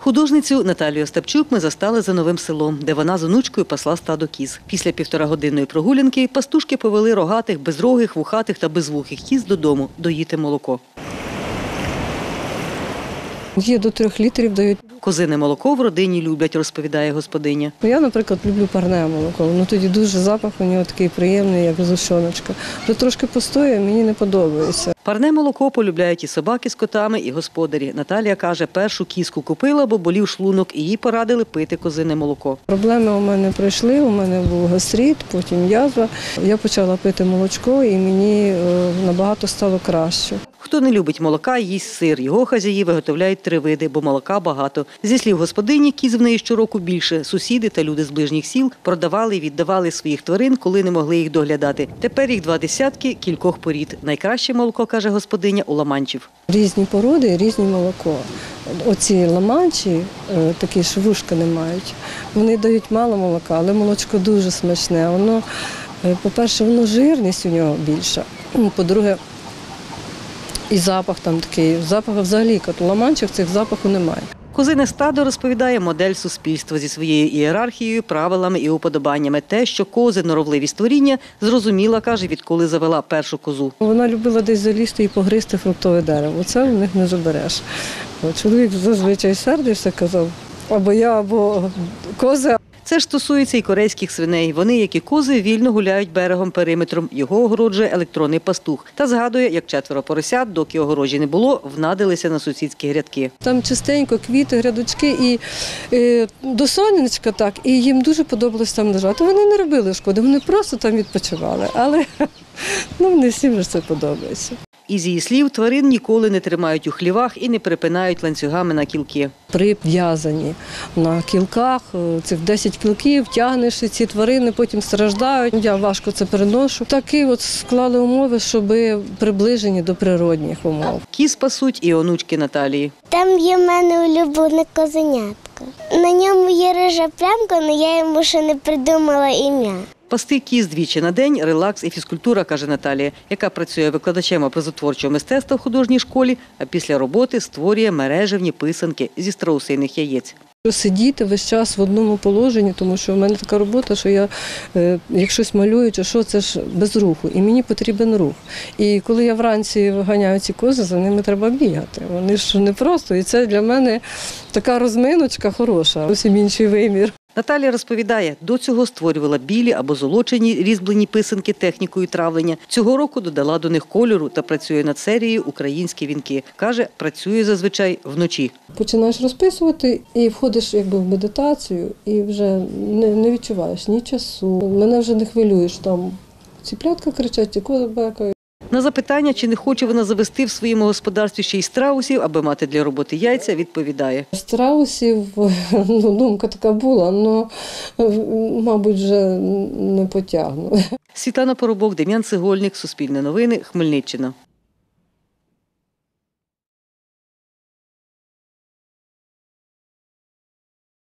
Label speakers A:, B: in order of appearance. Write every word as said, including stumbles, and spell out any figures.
A: Художницю Наталію Остапчук ми застали за Новим Селом, де вона з онучкою пасла стадо кіз. Після півторагодинної прогулянки пастушки повели рогатих, безрогих, вухатих та безвухих кіз додому доїти молоко.
B: Є до трьох літрів дають.
A: Козине молоко в родині люблять, розповідає господиня.
B: Я, наприклад, люблю парне молоко. Воно тоді дуже запах у нього такий приємний, як згущеночка. Вже трошки постоє, мені не подобається.
A: Парне молоко полюбляють і собаки з котами, і господарі. Наталія каже, першу кізку купила, бо болів шлунок, і їй порадили пити козине молоко.
B: Проблеми у мене пройшли, у мене був гастрит, потім язва. Я почала пити молочко, і мені набагато стало краще.
A: Хто не любить молока, їсть сир. Його хазяї виготовляють три види, бо молока багато. Зі слів господині, кіз в неї щороку більше. Сусіди та люди з ближніх сіл продавали і віддавали своїх тварин, коли не могли їх доглядати. Тепер їх два десятки кількох порід. Найкраще молоко, каже господиня, у ламанчів.
B: Різні породи, різні молоко. Оці ламанчі, такі що вушка не мають, вони дають мало молока, але молочко дуже смачне. Воно, по-перше, воно жирність у нього більша. По-друге, і запах там такий, запах взагалі, як у ламанчих цих запаху немає.
A: Козине стадо, розповідає, модель суспільства зі своєю ієрархією, правилами і уподобаннями. Те, що кози – норовливі створіння, зрозуміла, каже, відколи завела першу козу.
B: Вона любила десь залізти і погризти фруктове дерево. Оце в них не забереш. Чоловік зазвичай сердився, казав, або я, або кози.
A: Це ж стосується і корейських свиней. Вони, як і кози, вільно гуляють берегом периметром. Його огороджує електронний пастух. Та згадує, як четверо поросят, доки огорожі не було, внадилися на сусідські грядки.
B: Там частенько квіти, грядочки і, і до сонечка так, і їм дуже подобалось там лежати. Вони не робили шкоди, вони просто там відпочивали. Але ну, не всім ж це подобається.
A: Із її слів, тварин ніколи не тримають у хлівах і не припинають ланцюгами на кілки.
B: Прив'язані на кілках, цих десять кілків, тягнеш ці тварини, потім страждають. Я важко це переношу. Такі от склали умови, щоб приближені до природних умов.
A: Кіз пасуть і онучки Наталії.
C: Там є в мене улюблене козенятко. На ньому є рижа плямка, але я йому ще не придумала ім'я.
A: Пасти кіз двічі на день – релакс і фізкультура, каже Наталія, яка працює викладачем образотворчого мистецтва в художній школі, а після роботи створює мережевні писанки зі страусиних яєць.
B: Сидіти весь час в одному положенні, тому що в мене така робота, що я, як щось малюю, чи що, це ж без руху, і мені потрібен рух. І коли я вранці виганяю ці кози, за ними треба бігати. Вони ж не просто, і це для мене така розминочка хороша, зовсім інший вимір.
A: Наталія розповідає, до цього створювала білі або золочені різьблені писанки технікою травлення. Цього року додала до них кольору та працює над серією «Українські вінки». Каже, працює зазвичай вночі.
B: Починаєш розписувати і входиш якби в медитацію і вже не, не відчуваєш ні часу. Мене вже не хвилюєш, там ціплятка кричать, ті кози бекають.
A: На запитання, чи не хоче вона завести в своєму господарстві ще й страусів, аби мати для роботи яйця, відповідає.
B: Страусів, ну, думка така була, але, мабуть, вже не потягну.
A: Світлана Поробок, Дем'ян Цегольник, Суспільне новини, Хмельниччина.